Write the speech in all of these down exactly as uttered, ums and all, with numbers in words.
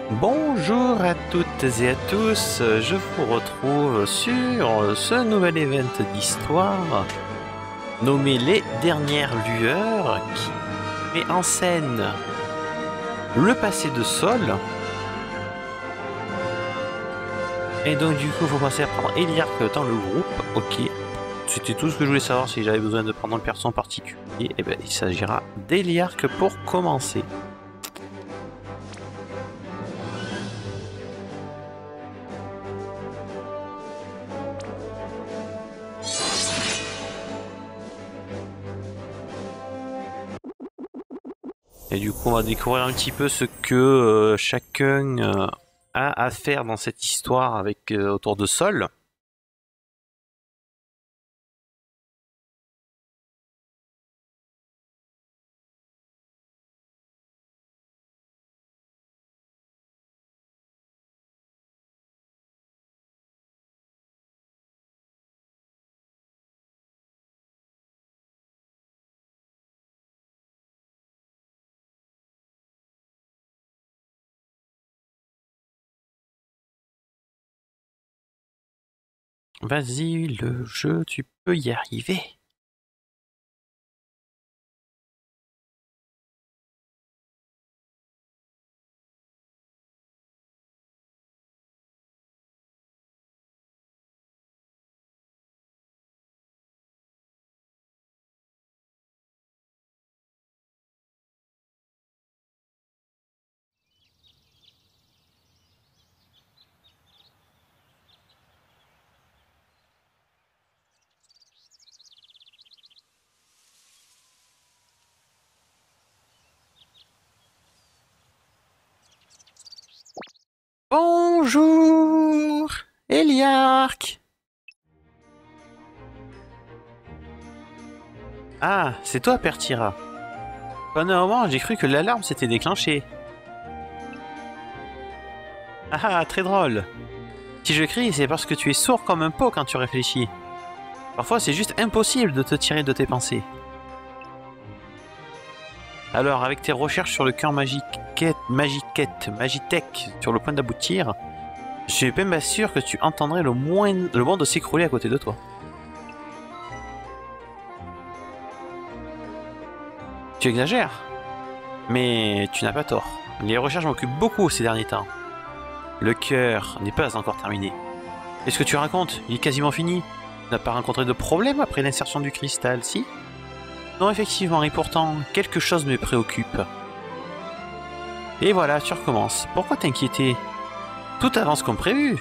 Bonjour à toutes et à tous, je vous retrouve sur ce nouvel event d'histoire nommé Les Dernières Lueurs qui met en scène le passé de Sol. Et donc du coup il faut penser à prendre Eliark dans le groupe, ok. C'était tout ce que je voulais savoir si j'avais besoin de prendre un perso en particulier, et bien il s'agira d'Eliark pour commencer. Et du coup, on va découvrir un petit peu ce que euh, chacun euh, a à faire dans cette histoire avec euh, autour de Sol. Vas-y, le jeu, tu peux y arriver. Bonjour, Eliark. Ah, c'est toi, Pertira. Pendant un moment, j'ai cru que l'alarme s'était déclenchée. Ah ah, très drôle. Si je crie, c'est parce que tu es sourd comme un pot quand tu réfléchis. Parfois, c'est juste impossible de te tirer de tes pensées. Alors, avec tes recherches sur le cœur magique, magiquette, magitech, sur le point d'aboutir, je suis même pas sûr que tu entendrais le, moins, le monde s'écrouler à côté de toi. Tu exagères, mais tu n'as pas tort. Les recherches m'occupent beaucoup ces derniers temps. Le cœur n'est pas encore terminé. Qu'est-ce que tu racontes? Il est quasiment fini. Tu n'as pas rencontré de problème après l'insertion du cristal, si? Non, effectivement, et pourtant, quelque chose me préoccupe. Et voilà, tu recommences. Pourquoi t'inquiéter? Tout avance comme prévu.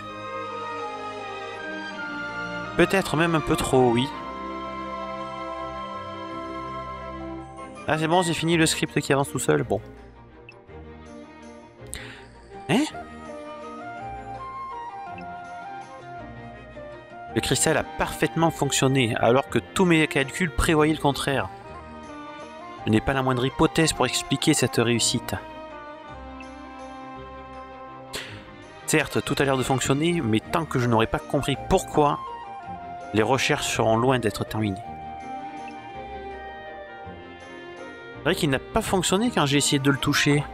Peut-être même un peu trop, oui. Ah, c'est bon, j'ai fini le script qui avance tout seul, bon. Hein? Le cristal a parfaitement fonctionné, alors que tous mes calculs prévoyaient le contraire. Je n'ai pas la moindre hypothèse pour expliquer cette réussite. Certes, tout a l'air de fonctionner, mais tant que je n'aurai pas compris pourquoi, les recherches seront loin d'être terminées. C'est vrai qu'il n'a pas fonctionné quand j'ai essayé de le toucher.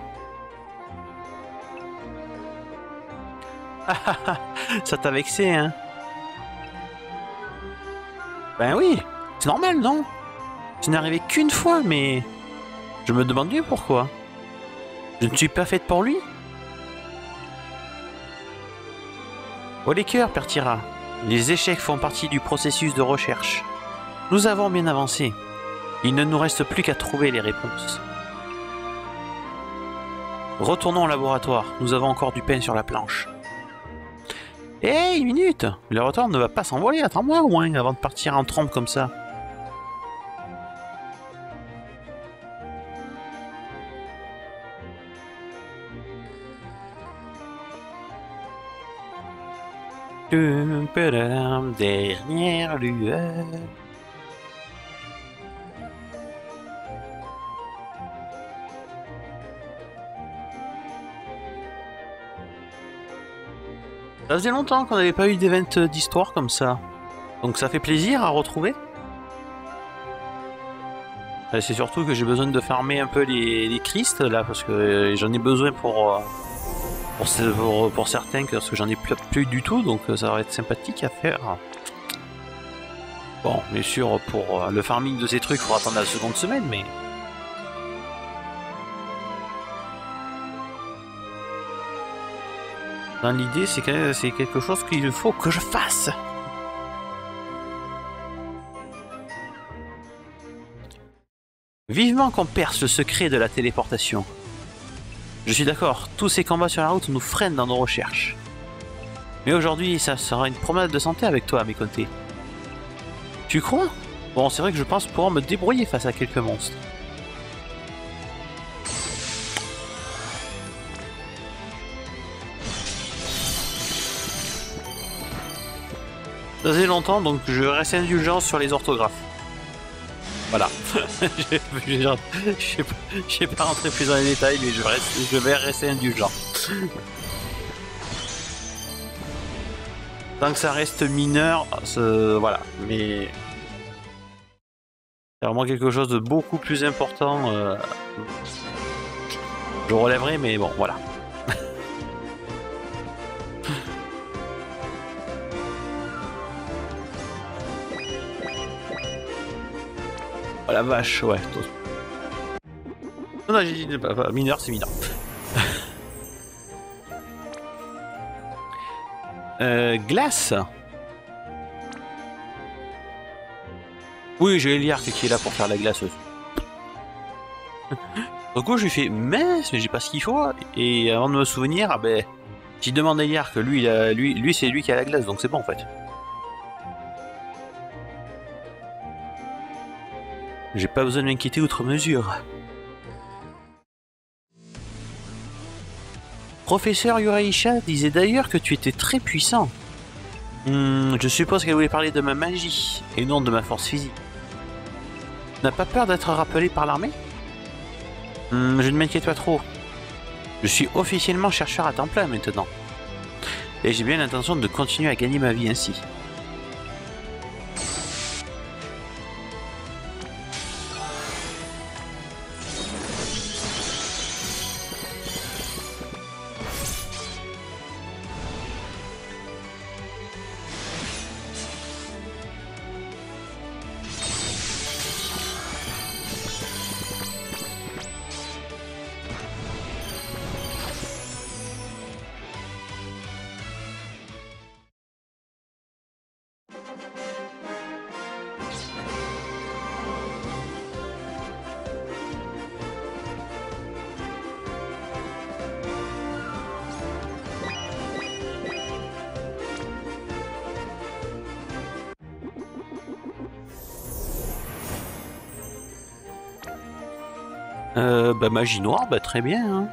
Ah ah ah, ça t'a vexé, hein? Ben oui, c'est normal, non? Ce n'est arrivé qu'une fois, mais... Je me demande bien pourquoi. Je ne suis pas faite pour lui? Oh les cœurs, Pertira. Les échecs font partie du processus de recherche. Nous avons bien avancé. Il ne nous reste plus qu'à trouver les réponses. Retournons au laboratoire. Nous avons encore du pain sur la planche. Hé, une minute! Le retour ne va pas s'envoler, attends-moi au moins, avant de partir en trompe comme ça. Dernière lueur. Ça faisait longtemps qu'on n'avait pas eu d'event d'histoire comme ça. Donc ça fait plaisir à retrouver. C'est surtout que j'ai besoin de farmer un peu les, les Christ là, parce que j'en ai besoin pour, euh, pour, pour, pour certains, parce que j'en ai plus, plus du tout, donc ça va être sympathique à faire. Bon, bien sûr, pour le farming de ces trucs, il faudra attendre la seconde semaine, mais... Dans l'idée, c'est quelque chose qu'il faut que je fasse. Vivement qu'on perce le secret de la téléportation. Je suis d'accord, tous ces combats sur la route nous freinent dans nos recherches. Mais aujourd'hui, ça sera une promenade de santé avec toi à mes côtés. Tu crois? Bon, c'est vrai que je pense pouvoir me débrouiller face à quelques monstres. Ça faisait longtemps, donc je reste indulgent sur les orthographes. Voilà. Je ne vais pas rentrer plus dans les détails, mais je, reste, je vais rester indulgent. Tant que ça reste mineur, voilà. Mais c'est vraiment quelque chose de beaucoup plus important. Euh... Je relèverai, mais bon, voilà. Oh la vache, ouais. Non, non, j'ai dit mineur, c'est mineur. euh, glace. Oui, j'ai Eliark qui est là pour faire la glace. Du coup, je lui fais mince, mais j'ai pas ce qu'il faut. Et avant de me souvenir, ah ben, si demande à Eliark, lui, il a, lui, lui c'est lui qui a la glace, donc c'est bon en fait. J'ai pas besoin de m'inquiéter outre mesure. Professeur Yuraisha disait d'ailleurs que tu étais très puissant. Hmm, je suppose qu'elle voulait parler de ma magie, et non de ma force physique. Tu n'as pas peur d'être rappelé par l'armée? hmm, Je ne m'inquiète pas trop. Je suis officiellement chercheur à temps plein maintenant. Et j'ai bien l'intention de continuer à gagner ma vie ainsi. Euh, bah magie noire, bah très bien. Hein.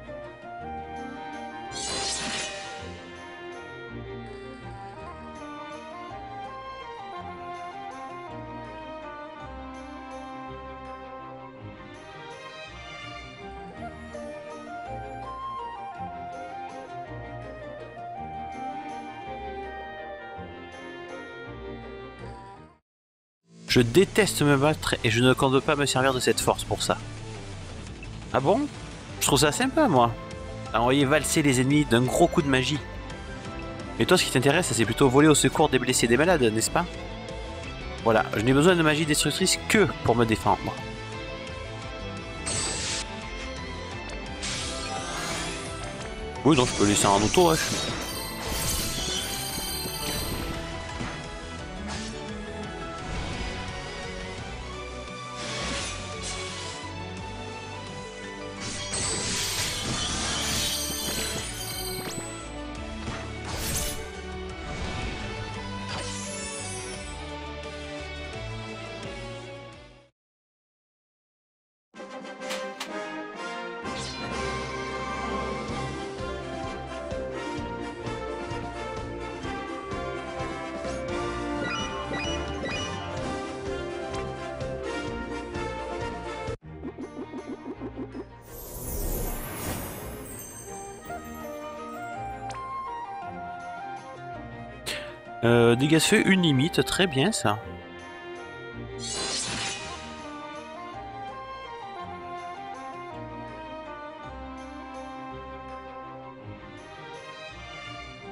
Je déteste me battre et je ne compte pas me servir de cette force pour ça. Ah bon? Je trouve ça sympa, moi. Envoyer valser les ennemis d'un gros coup de magie. Mais toi, ce qui t'intéresse, c'est plutôt voler au secours des blessés et des malades, n'est-ce pas? Voilà, je n'ai besoin de magie destructrice que pour me défendre. Oui, donc je peux laisser un auto, ouais. Euh, dégâts de feu, une limite, très bien ça.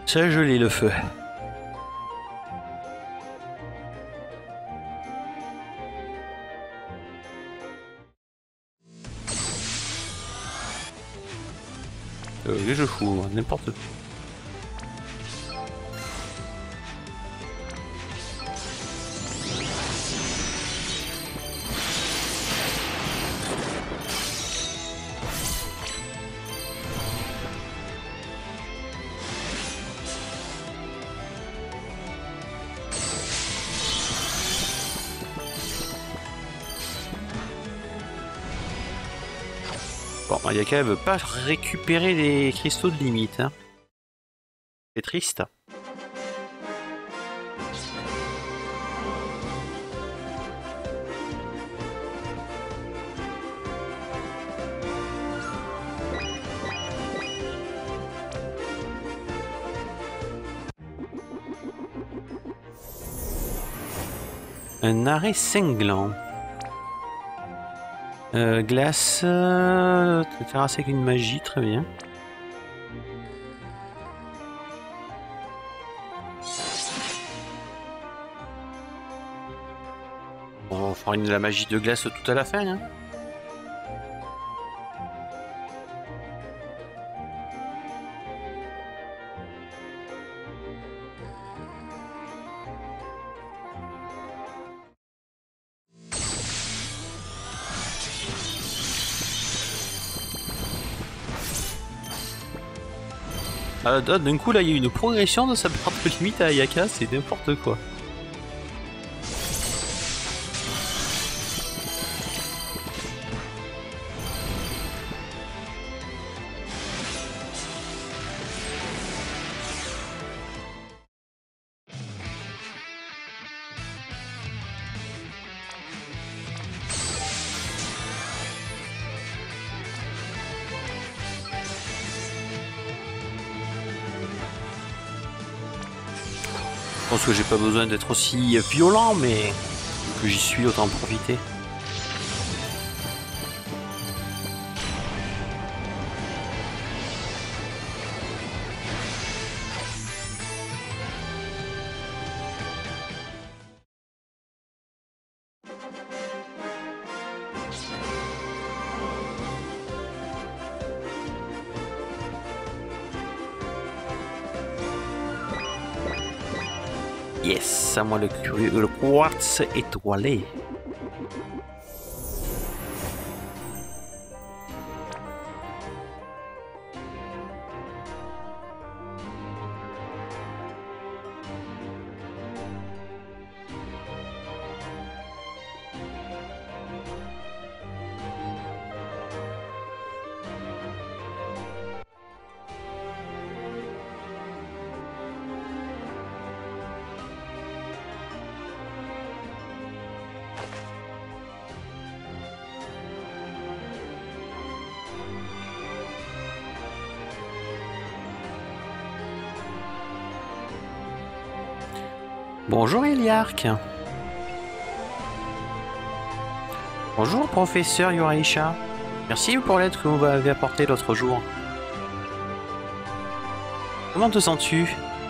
Ça a gelé le feu. Euh, les jeux fous, n'importe quoi. Bon, Mayaka veut pas récupérer les cristaux de limite. Hein. C'est triste. Un arrêt cinglant. Euh, glace, euh, terrasse avec une magie, très bien. On fera une de la magie de glace tout à la fin. Hein. Ah, d'un coup là il y a une progression de sa perte de limite à Ayaka, c'est n'importe quoi. Je pense que j'ai pas besoin d'être aussi violent, mais que j'y suis, autant en profiter. Yes, à moi le, le quartz étoilé. Bonjour Eliark. Bonjour professeur Yuraisha. Merci pour l'aide que vous m'avez apportée l'autre jour. Comment te sens-tu?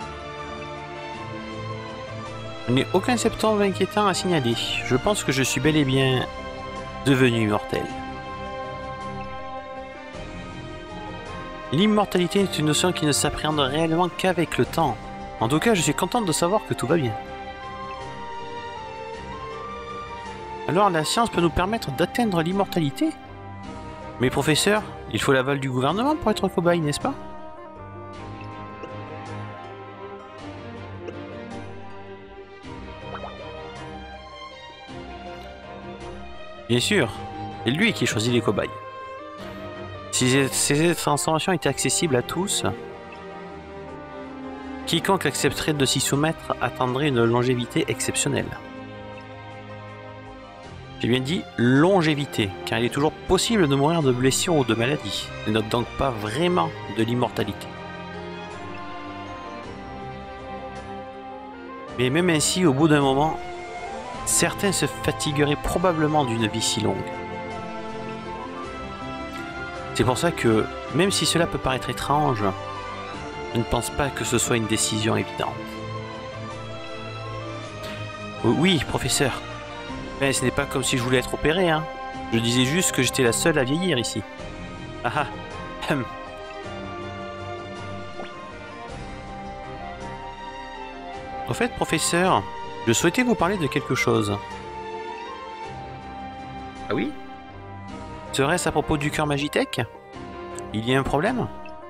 Je n'ai aucun symptôme inquiétant à signaler. Je pense que je suis bel et bien devenu immortel. L'immortalité est une notion qui ne s'appréhende réellement qu'avec le temps. En tout cas, je suis contente de savoir que tout va bien. Alors, la science peut nous permettre d'atteindre l'immortalité? Mais professeur, il faut l'aval du gouvernement pour être cobaye, n'est-ce pas? Bien sûr, c'est lui qui choisit les cobayes. Si ces transformations étaient accessibles à tous, quiconque accepterait de s'y soumettre attendrait une longévité exceptionnelle. J'ai bien dit longévité, car il est toujours possible de mourir de blessures ou de maladies. Ce n'est donc pas vraiment de l'immortalité. Mais même ainsi, au bout d'un moment, certains se fatigueraient probablement d'une vie si longue. C'est pour ça que, même si cela peut paraître étrange, Je ne pense pas que ce soit une décision évidente. Oui, professeur. Mais ce n'est pas comme si je voulais être opéré, hein. Je disais juste que j'étais la seule à vieillir ici. Ah ah. Hum. Au fait, professeur, je souhaitais vous parler de quelque chose. Ah oui? Serait-ce à propos du cœur Magitech? Il y a un problème?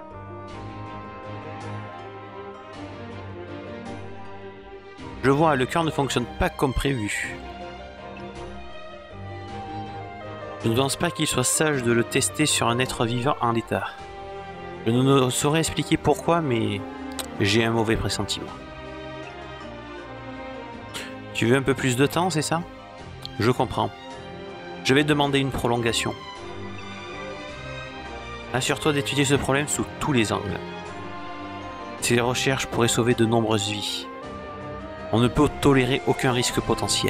Je vois, le cœur ne fonctionne pas comme prévu. Je ne pense pas qu'il soit sage de le tester sur un être vivant en l'état. Je ne saurais expliquer pourquoi, mais j'ai un mauvais pressentiment. Tu veux un peu plus de temps, c'est ça? Je comprends. Je vais demander une prolongation. Assure-toi d'étudier ce problème sous tous les angles. Ces recherches pourraient sauver de nombreuses vies. On ne peut tolérer aucun risque potentiel.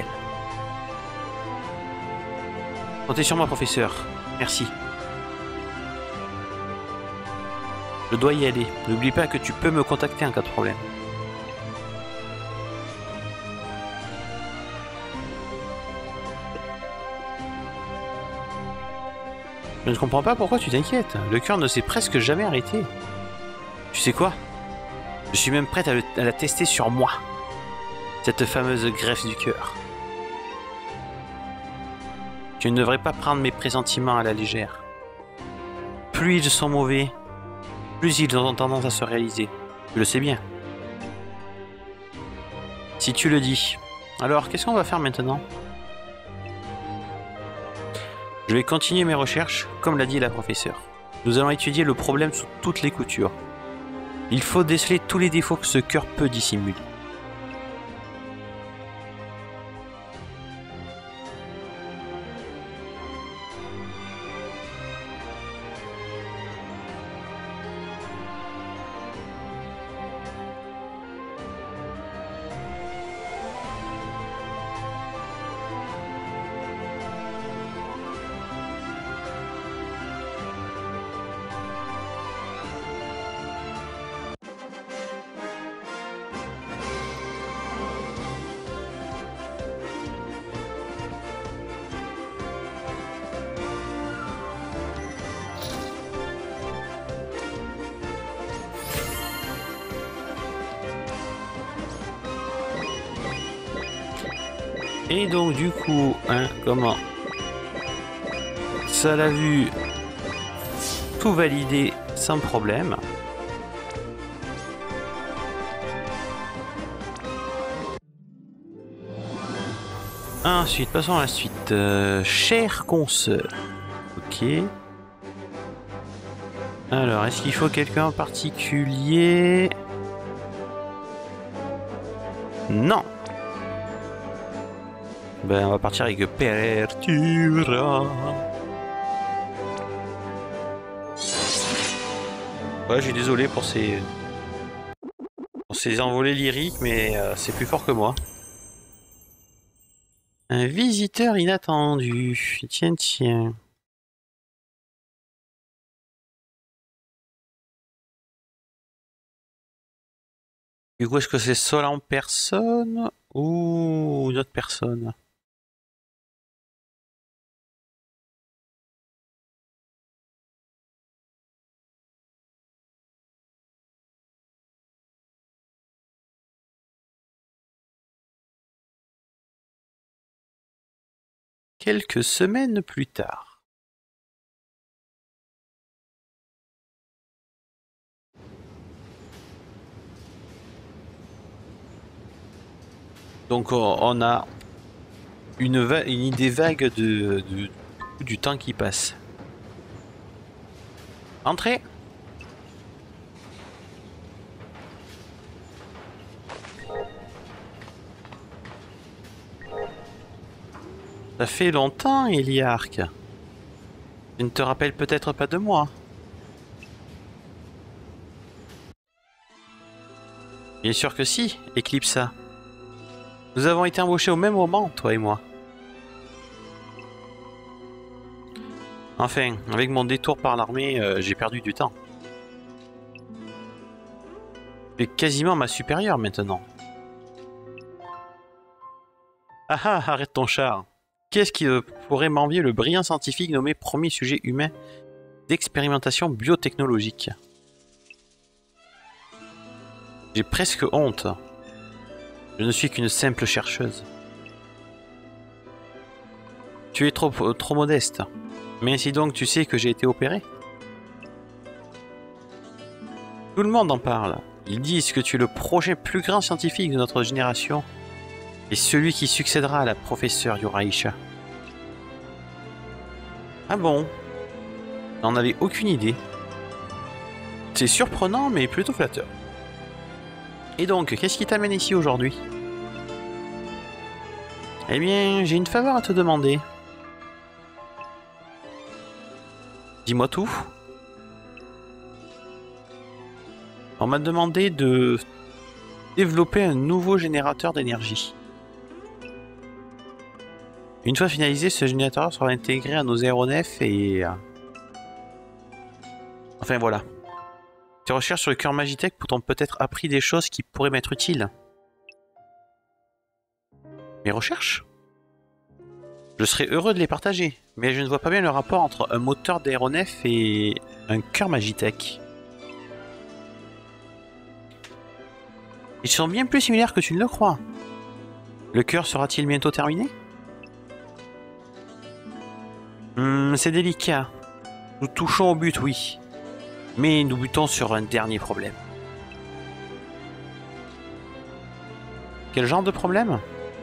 Comptez sur moi, professeur. Merci. Je dois y aller. N'oublie pas que tu peux me contacter en cas de problème. Je ne comprends pas pourquoi tu t'inquiètes. Le cœur ne s'est presque jamais arrêté. Tu sais quoi? Je suis même prête à, le, à la tester sur moi. Cette fameuse greffe du cœur. Tu ne devrais pas prendre mes pressentiments à la légère. Plus ils sont mauvais, plus ils ont tendance à se réaliser. Je le sais bien. Si tu le dis. Alors, qu'est-ce qu'on va faire maintenant? Je vais continuer mes recherches, comme l'a dit la professeure. Nous allons étudier le problème sous toutes les coutures. Il faut déceler tous les défauts que ce cœur peut dissimuler. Et donc du coup, hein, comment ça l'a vu tout valider sans problème. Ensuite, passons à la suite. Euh, chère consoeur. Ok. Alors, est-ce qu'il faut quelqu'un en particulier? Non. Ben, on va partir avec Pertura. Ouais, je suis désolé pour ces... pour ces envolées lyriques, mais euh, c'est plus fort que moi. Un visiteur inattendu. Tiens, tiens. Du coup, est-ce que c'est seul en personne ou une autre personne? Quelques semaines plus tard. Donc on a une, une idée vague de, de, du temps qui passe. Entrez. Ça fait longtemps, Iliarque. Tu ne te rappelles peut-être pas de moi. Bien sûr que si, Eclipsa. Nous avons été embauchés au même moment, toi et moi. Enfin, avec mon détour par l'armée, euh, j'ai perdu du temps. Tu es quasiment ma supérieure maintenant. Ah ah, arrête ton char. Qu'est-ce qui euh, pourrait m'envier le brillant scientifique nommé premier sujet humain d'expérimentation biotechnologique? J'ai presque honte. Je ne suis qu'une simple chercheuse. Tu es trop, euh, trop modeste. Mais ainsi donc tu sais que j'ai été opéré? Tout le monde en parle. Ils disent que tu es le projet plus grand scientifique de notre génération et celui qui succédera à la professeure Yoraisha. Ah bon? J'en avais aucune idée. C'est surprenant mais plutôt flatteur. Et donc, qu'est-ce qui t'amène ici aujourd'hui? Eh bien, j'ai une faveur à te demander. Dis-moi tout. On m'a demandé de développer un nouveau générateur d'énergie. Une fois finalisé, ce générateur sera intégré à nos aéronefs et... Enfin voilà. Tes recherches sur le cœur Magitech t'ont peut-être appris des choses qui pourraient m'être utiles. Mes recherches? Je serais heureux de les partager, mais je ne vois pas bien le rapport entre un moteur d'aéronef et un cœur Magitech. Ils sont bien plus similaires que tu ne le crois. Le cœur sera-t-il bientôt terminé? Hmm, c'est délicat. Nous touchons au but, oui. Mais nous butons sur un dernier problème. Quel genre de problème?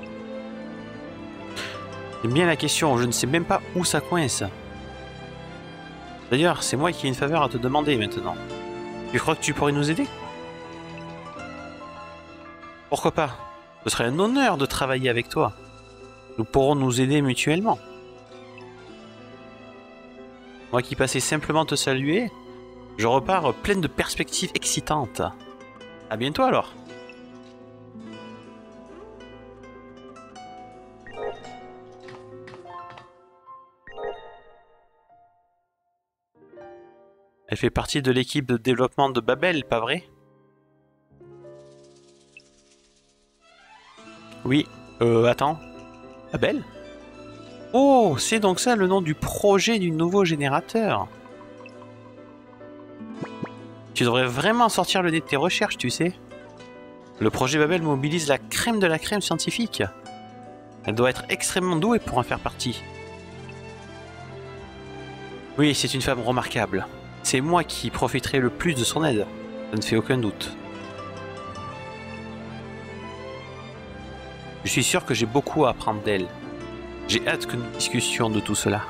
C'est bien la question, je ne sais même pas où ça coince. D'ailleurs, c'est moi qui ai une faveur à te demander maintenant. Tu crois que tu pourrais nous aider? Pourquoi pas? Ce serait un honneur de travailler avec toi. Nous pourrons nous aider mutuellement. Moi qui passais simplement te saluer, je repars pleine de perspectives excitantes. À bientôt alors. Elle fait partie de l'équipe de développement de Babel, pas vrai? Oui. Euh, attends. Babel? Oh, c'est donc ça le nom du projet du nouveau générateur. Tu devrais vraiment sortir le nez de tes recherches, tu sais. Le projet Babel mobilise la crème de la crème scientifique. Elle doit être extrêmement douée pour en faire partie. Oui, c'est une femme remarquable. C'est moi qui profiterai le plus de son aide. Ça ne fait aucun doute. Je suis sûr que j'ai beaucoup à apprendre d'elle. J'ai hâte que nous discutions de tout cela.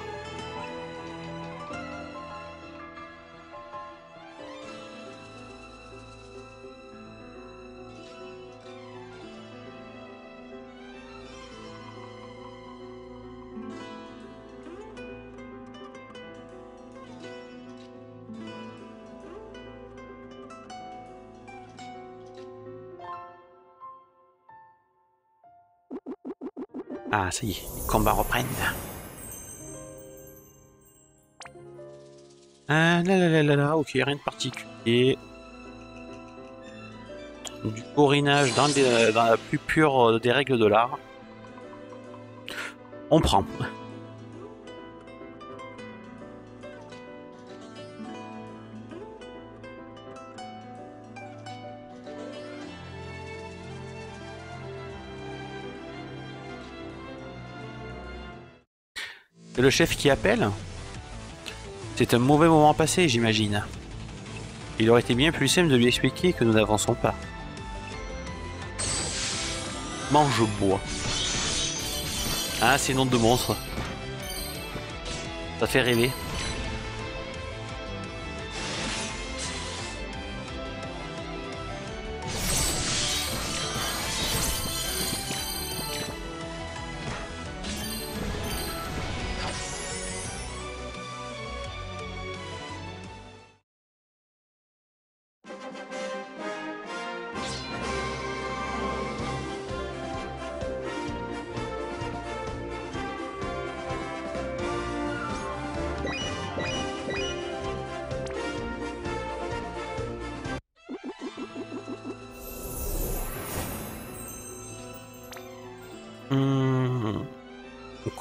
Ah, ça y est, les combats reprennent. Ah là là là là là, ok, rien de particulier. Du bourrinage dans, les, dans la plus pure des règles de l'art. On prend. C'est le chef qui appelle? C'est un mauvais moment passé, j'imagine. Il aurait été bien plus simple de lui expliquer que nous n'avançons pas. Mange bois. Ah, c'est nom de monstre. Ça fait rêver.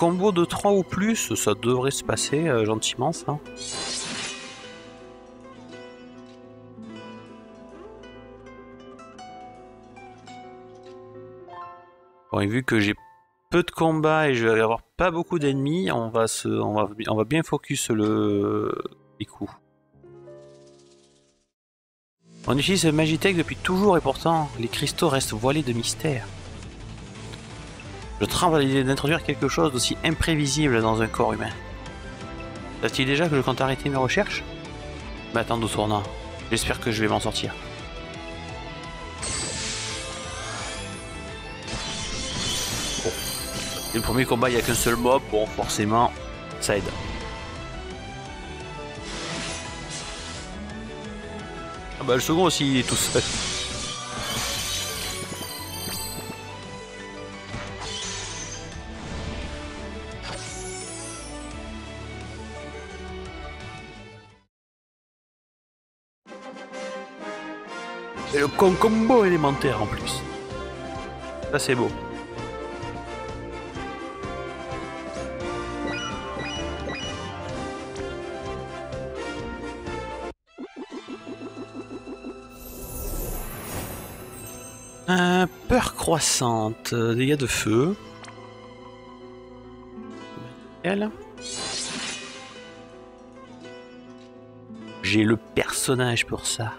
combo de trois ou plus, ça devrait se passer euh, gentiment ça. Bon, et vu que j'ai peu de combats et je vais avoir pas beaucoup d'ennemis, on va se, on va, on va bien focus le les coups. On utilise Magitech depuis toujours et pourtant les cristaux restent voilés de mystère. Je tremble à l'idée d'introduire quelque chose d'aussi imprévisible dans un corps humain. Savent-ils déjà que je compte arrêter mes recherches? Mais attends, tournant. J'espère que je vais m'en sortir. Bon. Et le premier combat, il n'y a qu'un seul mob, bon, forcément, ça aide. Ah bah le second aussi, il est tout seul. Et le com combo élémentaire en plus. Ça c'est beau. Euh, peur croissante, dégâts de feu. Elle. J'ai le personnage pour ça.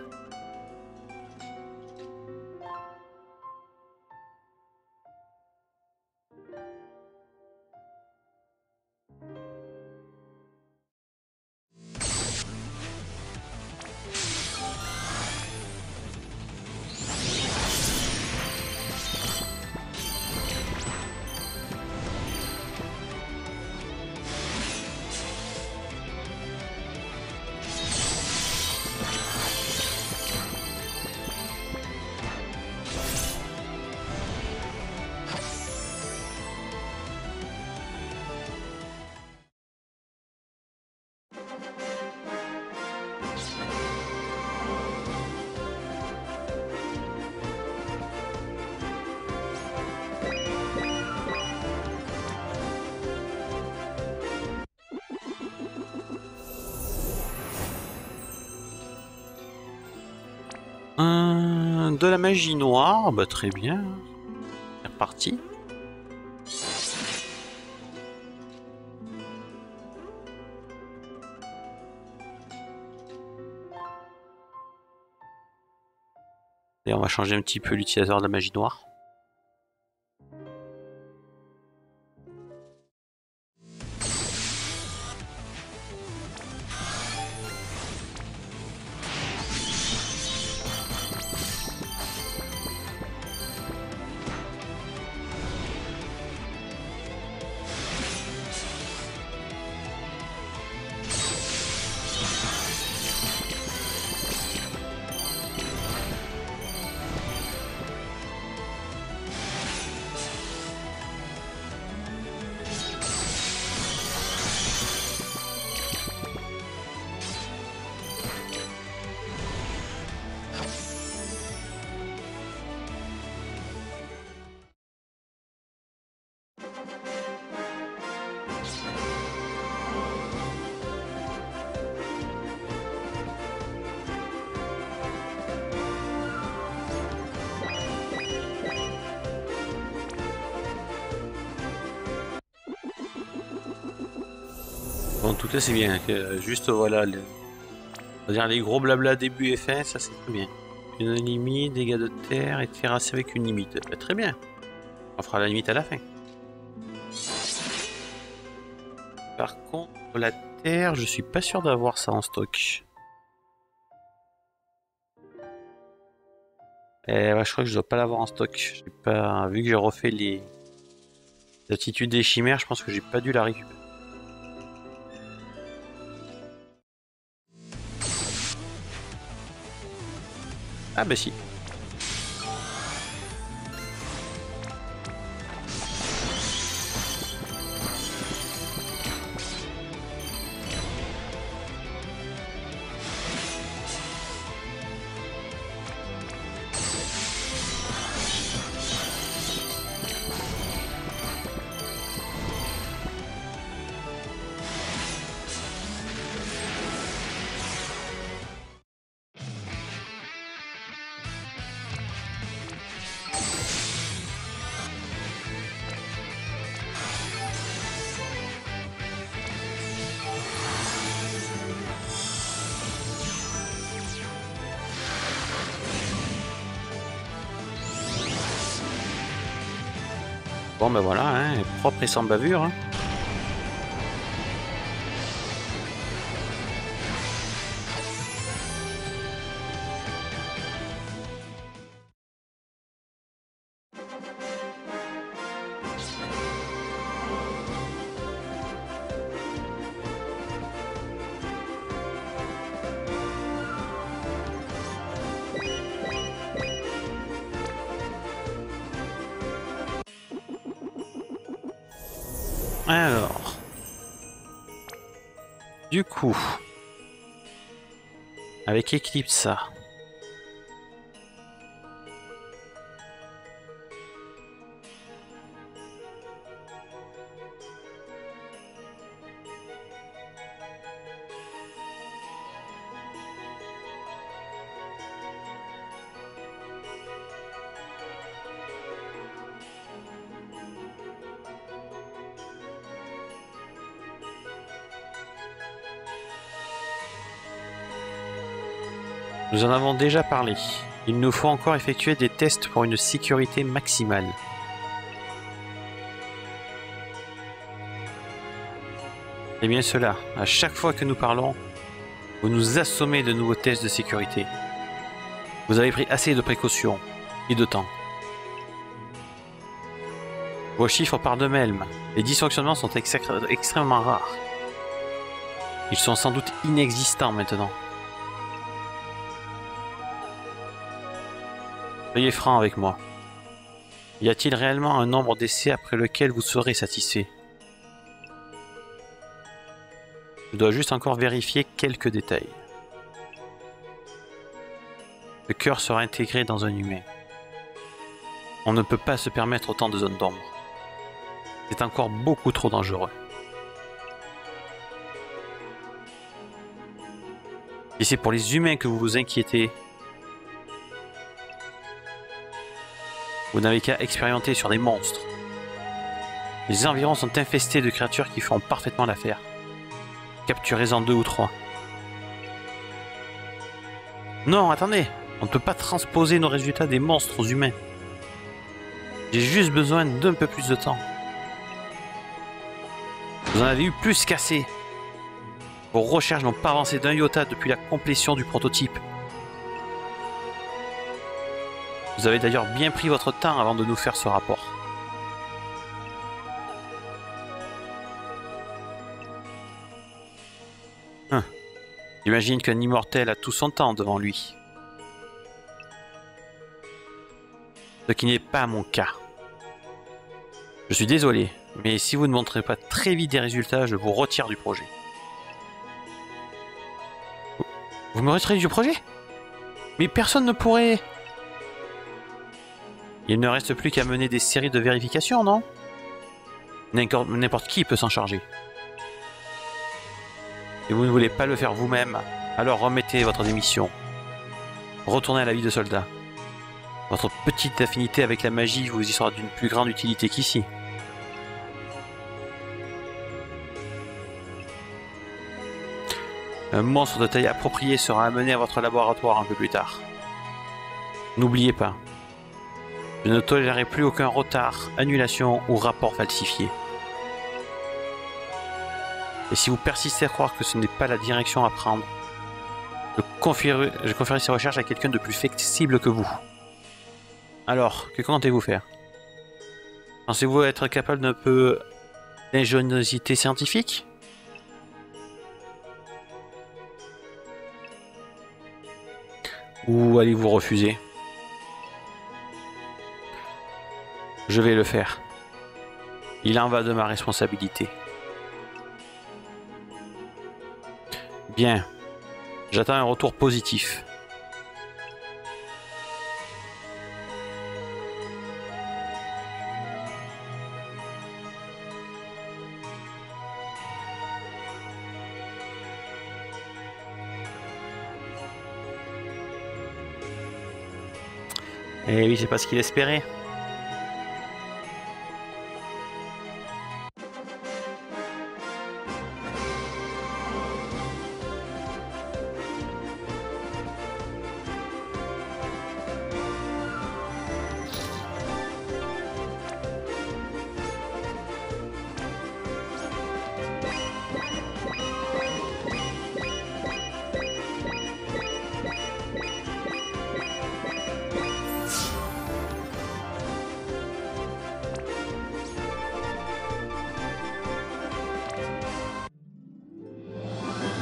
Euh, de la magie noire, bah très bien. C'est reparti. Et on va changer un petit peu l'utilisateur de la magie noire. Bon, en tout cas, c'est bien. Que, juste voilà, le, on va dire les gros blabla début et fin, ça c'est très bien. Une limite, dégâts de terre et terrasser avec une limite. Bah, très bien. On fera la limite à la fin. Par contre, la terre, je suis pas sûr d'avoir ça en stock. Eh, ouais, je crois que je dois pas l'avoir en stock. J'ai pas, vu que j'ai refait les attitudes des chimères, je pense que j'ai pas dû la récupérer. Ah bah si. Bon ben voilà, hein, propre et sans bavure. Hein. Alors, du coup, avec Eclipse, nous en avons déjà parlé. Il nous faut encore effectuer des tests pour une sécurité maximale. C'est bien cela. À chaque fois que nous parlons, vous nous assommez de nouveaux tests de sécurité. Vous avez pris assez de précautions et de temps. Vos chiffres parlent d'eux-mêmes. Les dysfonctionnements sont extrêmement rares. Ils sont sans doute inexistants maintenant. Soyez franc avec moi. Y a-t-il réellement un nombre d'essais après lequel vous serez satisfait? Je dois juste encore vérifier quelques détails. Le cœur sera intégré dans un humain. On ne peut pas se permettre autant de zones d'ombre. C'est encore beaucoup trop dangereux. Si c'est pour les humains que vous vous inquiétez, vous n'avez qu'à expérimenter sur des monstres. Les environs sont infestés de créatures qui feront parfaitement l'affaire. Capturez-en deux ou trois. Non, attendez! On ne peut pas transposer nos résultats des monstres aux humains. J'ai juste besoin d'un peu plus de temps. Vous en avez eu plus qu'assez. Vos recherches n'ont pas avancé d'un iota depuis la complétion du prototype. Vous avez d'ailleurs bien pris votre temps avant de nous faire ce rapport. Hum. J'imagine qu'un immortel a tout son temps devant lui. Ce qui n'est pas mon cas. Je suis désolé, mais si vous ne montrez pas très vite des résultats, je vous retire du projet. Vous me retirez du projet? Mais personne ne pourrait... Il ne reste plus qu'à mener des séries de vérifications, non? N'importe qui peut s'en charger. Et vous ne voulez pas le faire vous-même, alors remettez votre démission. Retournez à la vie de soldat. Votre petite affinité avec la magie vous y sera d'une plus grande utilité qu'ici. Un monstre de taille appropriée sera amené à votre laboratoire un peu plus tard. N'oubliez pas, je ne tolérerai plus aucun retard, annulation ou rapport falsifié. Et si vous persistez à croire que ce n'est pas la direction à prendre, je confierai, je confierai ces recherches à quelqu'un de plus flexible que vous. Alors, que comptez-vous faire? Pensez-vous être capable d'un peu d'ingéniosité scientifique? Ou allez-vous refuser? Je vais le faire. Il en va de ma responsabilité. Bien. J'attends un retour positif. Eh oui, c'est pas ce qu'il espérait.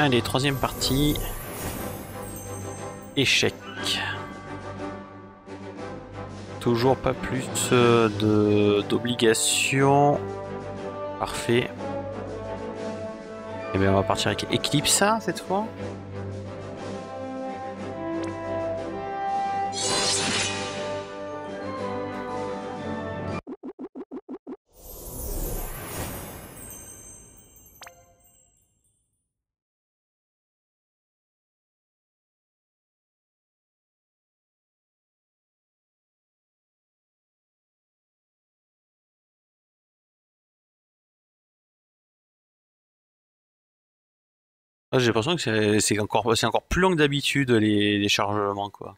Allez, troisième partie. Échec. Toujours pas plus euh, de d'obligations. Parfait. Et bien on va partir avec Eclipse cette fois. Ah, j'ai l'impression que c'est c'est encore, c'est encore plus long que d'habitude les, les chargements quoi.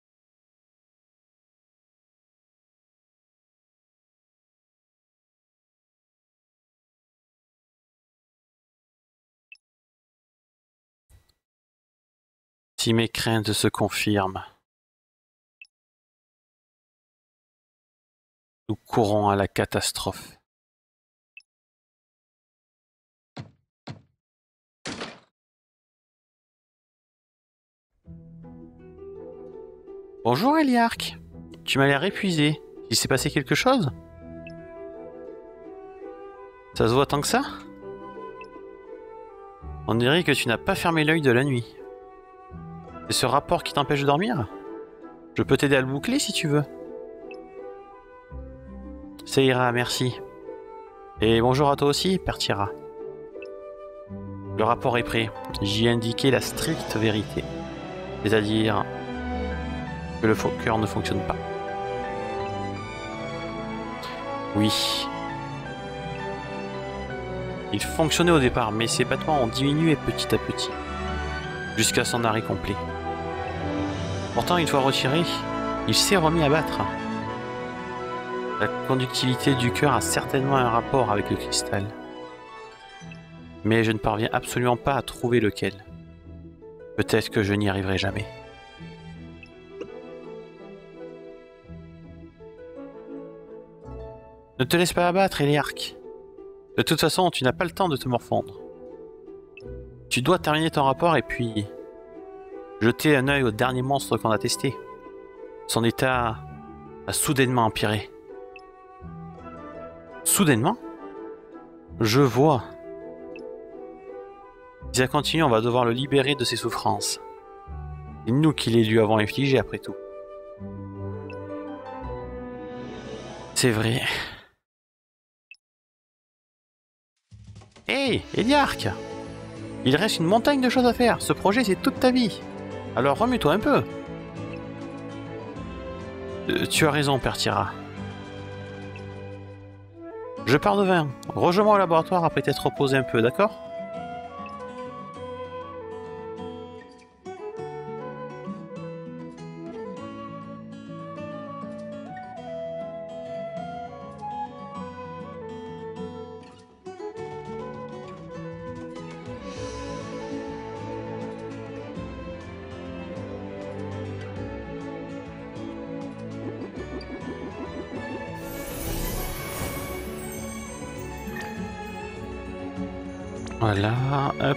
Si mes craintes se confirment, nous courons à la catastrophe. Bonjour Eliark, tu m'as l'air épuisé. Il s'est passé quelque chose? Ça se voit tant que ça? On dirait que tu n'as pas fermé l'œil de la nuit. C'est ce rapport qui t'empêche de dormir? Je peux t'aider à le boucler si tu veux. Ça ira, merci. Et bonjour à toi aussi, Pertira. Le rapport est prêt. J'y ai indiqué la stricte vérité. C'est-à-dire que le cœur ne fonctionne pas. Oui. Il fonctionnait au départ, mais ses battements ont diminué petit à petit, jusqu'à son arrêt complet. Pourtant, une fois retiré, il s'est remis à battre. La conductivité du cœur a certainement un rapport avec le cristal. Mais je ne parviens absolument pas à trouver lequel. Peut-être que je n'y arriverai jamais. Ne te laisse pas abattre, Eliark. De toute façon, tu n'as pas le temps de te morfondre. Tu dois terminer ton rapport et puis jeter un œil au dernier monstre qu'on a testé. Son état a soudainement empiré. Soudainement? Je vois. Si ça continue, on va devoir le libérer de ses souffrances. C'est nous qui les lui avons infligées après tout. C'est vrai. Hé, hey, Eliark! Il reste une montagne de choses à faire. Ce projet, c'est toute ta vie. Alors remue-toi un peu. Euh, tu as raison, Pertira. Je pars de vin. Rejoins-moi au laboratoire après t'être reposé un peu, d'accord? Voilà, hop.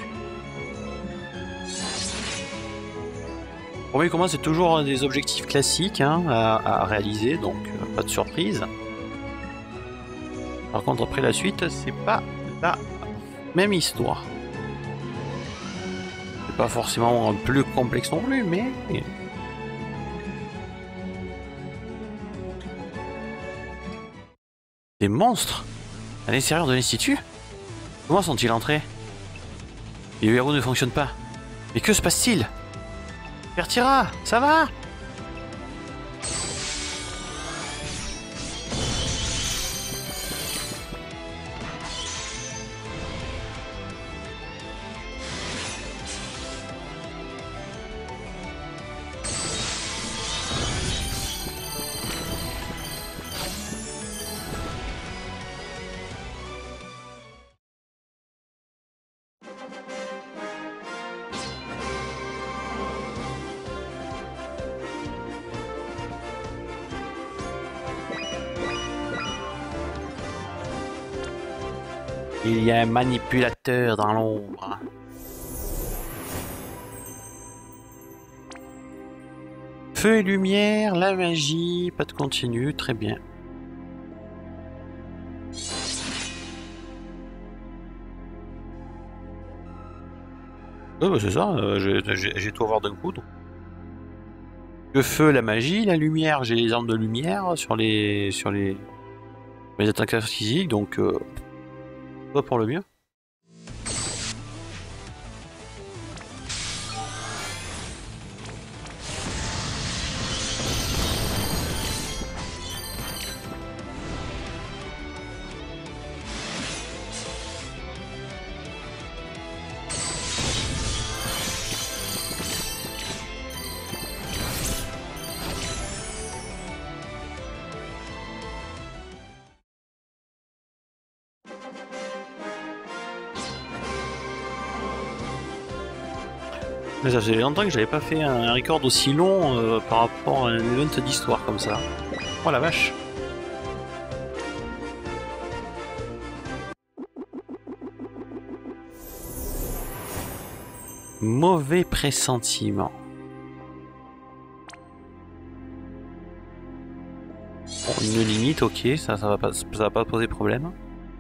Premier combat, c'est toujours des objectifs classiques hein, à, à réaliser, donc euh, pas de surprise. Par contre, après la suite, c'est pas la même histoire. C'est pas forcément plus complexe non plus, mais... Des monstres à l'extérieur de l'institut? Comment sont-ils entrés? Les verrous ne fonctionnent pas. Mais que se passe-t-il? Pertira, ça va? Il y a un manipulateur dans l'ombre. Feu et lumière, la magie, pas de continu, très bien. Ouais, bah c'est ça, euh, j'ai tout à voir d'un coup. Donc. Le feu, la magie, la lumière, j'ai les armes de lumière sur les sur les, les attaques physiques, donc euh, pas pour le mieux. Mais ça faisait longtemps que j'avais pas fait un record aussi long euh, par rapport à un event d'histoire comme ça. Oh la vache! Mauvais pressentiment. Bon, une limite, ok, ça, ça va pas, ça va pas poser problème.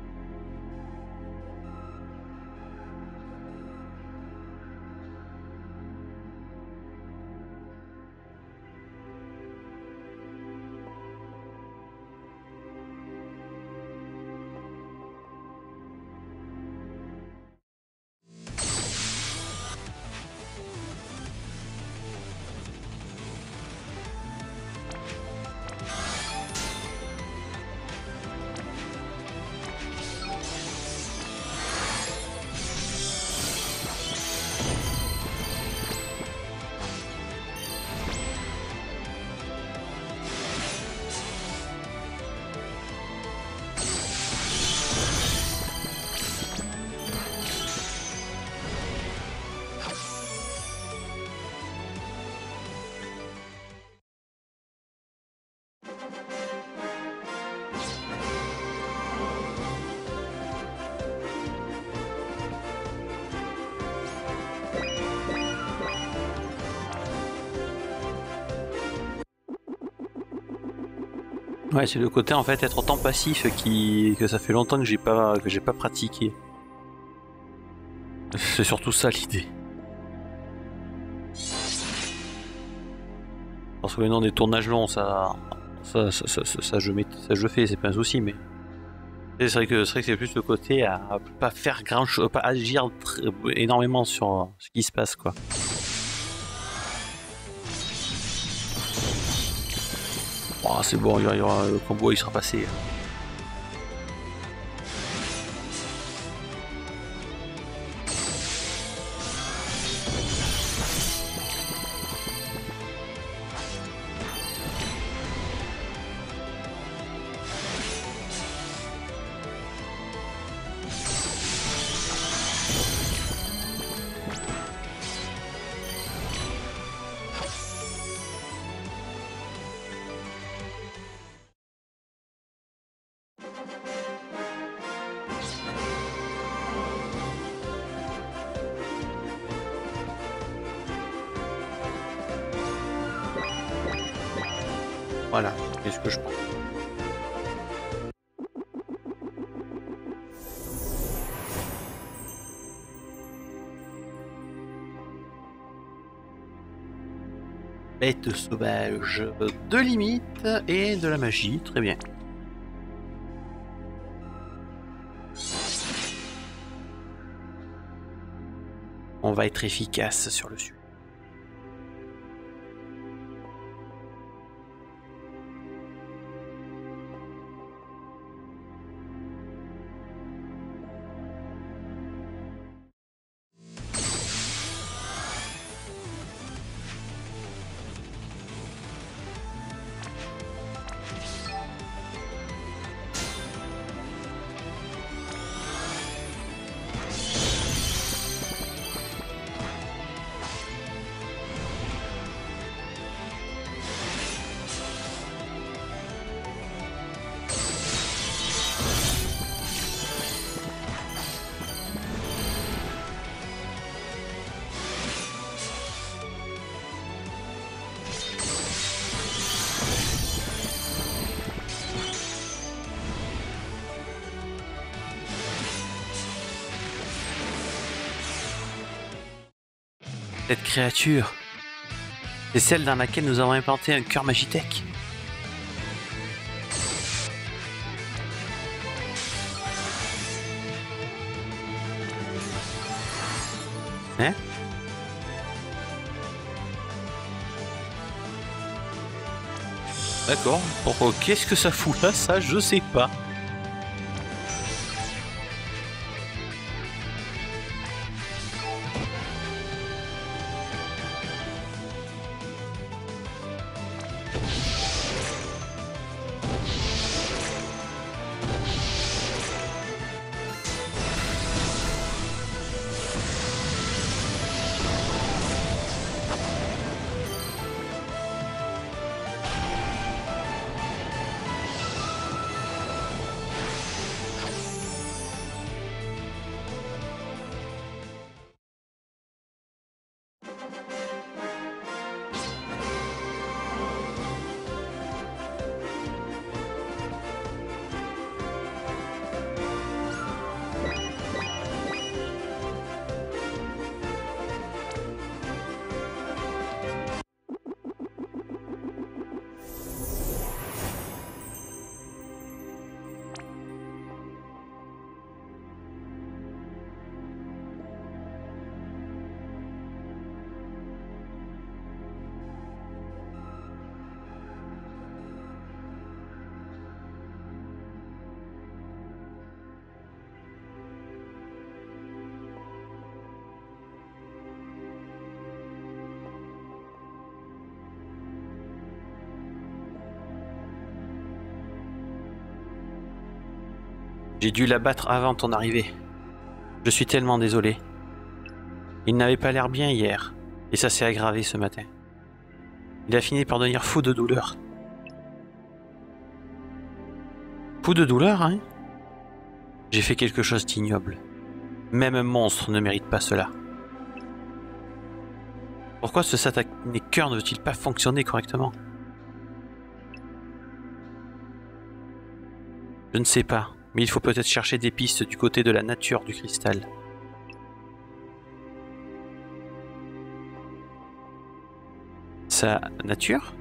Ouais, c'est le côté en fait être autant passif qui que ça fait longtemps que j'ai pas que j'ai pas pratiqué. C'est surtout ça l'idée. Parce que maintenant des tournages longs, ça ça ça, ça, ça, ça je mets, ça je fais, c'est pas un souci, mais c'est vrai que c'est vrai que c'est plus le côté à, à pas faire grand chose, pas agir énormément sur ce qui se passe quoi. Oh, c'est bon, il y aura, le combo il sera passé. Voilà, c'est ce que je pense. Bête sauvage, de limite et de la magie, très bien. On va être efficace sur le sujet. Cette créature, c'est celle dans laquelle nous avons implanté un cœur Magitech. Hein? D'accord. Pourquoi? Qu'est-ce que ça fout là? Ça, je sais pas. J'ai dû l'abattre avant ton arrivée. Je suis tellement désolé. Il n'avait pas l'air bien hier, et ça s'est aggravé ce matin. Il a fini par devenir fou de douleur. Fou de douleur, hein? J'ai fait quelque chose d'ignoble. Même un monstre ne mérite pas cela. Pourquoi ce satané cœur ne veut-il pas fonctionner correctement? Je ne sais pas. Mais il faut peut-être chercher des pistes du côté de la nature du cristal. Sa nature?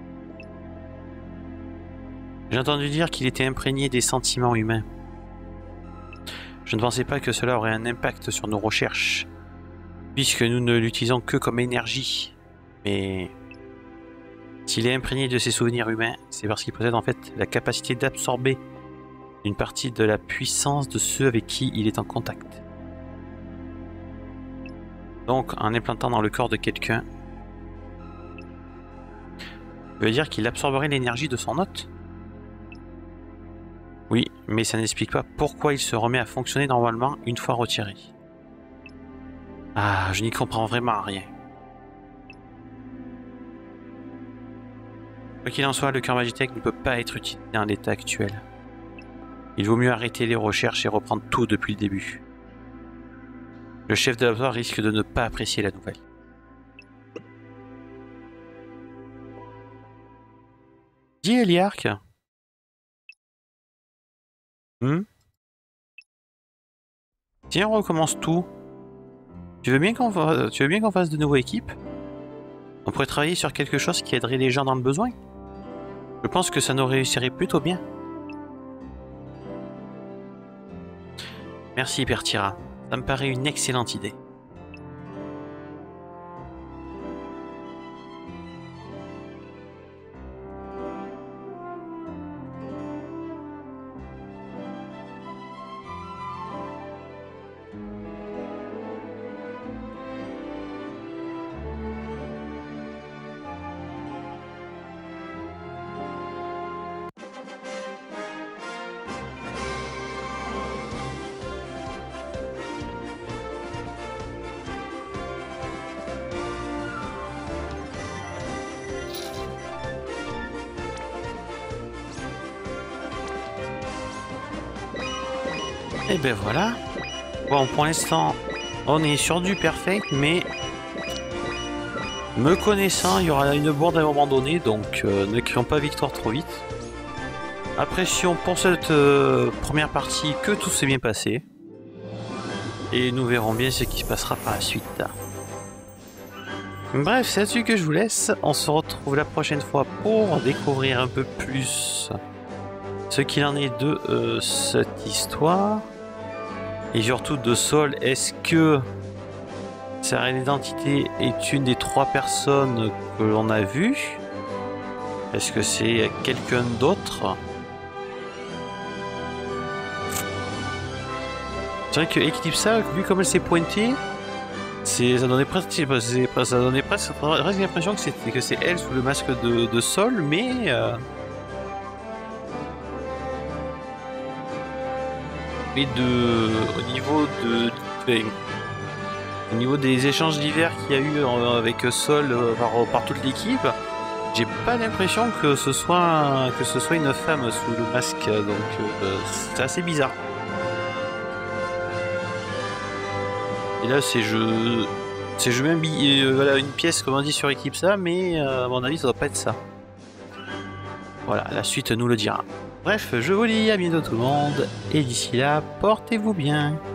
J'ai entendu dire qu'il était imprégné des sentiments humains. Je ne pensais pas que cela aurait un impact sur nos recherches, puisque nous ne l'utilisons que comme énergie. Mais s'il est imprégné de ses souvenirs humains, c'est parce qu'il possède en fait la capacité d'absorber une partie de la puissance de ceux avec qui il est en contact. Donc, en implantant dans le corps de quelqu'un, ça veut dire qu'il absorberait l'énergie de son hôte? Oui, mais ça n'explique pas pourquoi il se remet à fonctionner normalement une fois retiré. Ah, je n'y comprends vraiment rien. Quoi qu'il en soit, le cœur Magitech ne peut pas être utilisé dans l'état actuel. Il vaut mieux arrêter les recherches et reprendre tout depuis le début. Le chef de laboratoire risque de ne pas apprécier la nouvelle. Dis Eliark. Hmm? Tiens, on recommence tout. Tu veux bien qu'on fa... tu veux bien qu'on fasse de nouveau équipe? On pourrait travailler sur quelque chose qui aiderait les gens dans le besoin. Je pense que ça nous réussirait plutôt bien. Merci Bertira, ça me paraît une excellente idée. Et ben voilà. Bon, pour l'instant, on est sur du perfect, mais me connaissant, il y aura une bourde à un moment donné, donc euh, ne crions pas victoire trop vite. Apprécions pour cette euh, première partie que tout s'est bien passé. Et nous verrons bien ce qui se passera par la suite. Bref, c'est là-dessus que je vous laisse. On se retrouve la prochaine fois pour découvrir un peu plus ce qu'il en est de euh, cette histoire. Et surtout de Sol, est-ce que sa réelle identité est une des trois personnes que l'on a vues? Est-ce que c'est quelqu'un d'autre? C'est vrai que Eclipsa, vu comme elle s'est pointée, c'est ça donnait presque, ça donnait presque, presque l'impression que c'était que c'est elle sous le masque de, de Sol, mais euh, mais de au niveau de, de au niveau des échanges divers qu'il y a eu avec Sol par, par toute l'équipe, j'ai pas l'impression que ce soit que ce soit une femme sous le masque, donc euh, c'est assez bizarre. Et là c'est je c'est je mets un billet, euh, voilà, une pièce comme on dit sur Eclipsa, mais euh, à mon avis ça doit pas être ça. Voilà, la suite nous le dira. Bref, je vous dis à bientôt tout le monde, et d'ici là, portez-vous bien.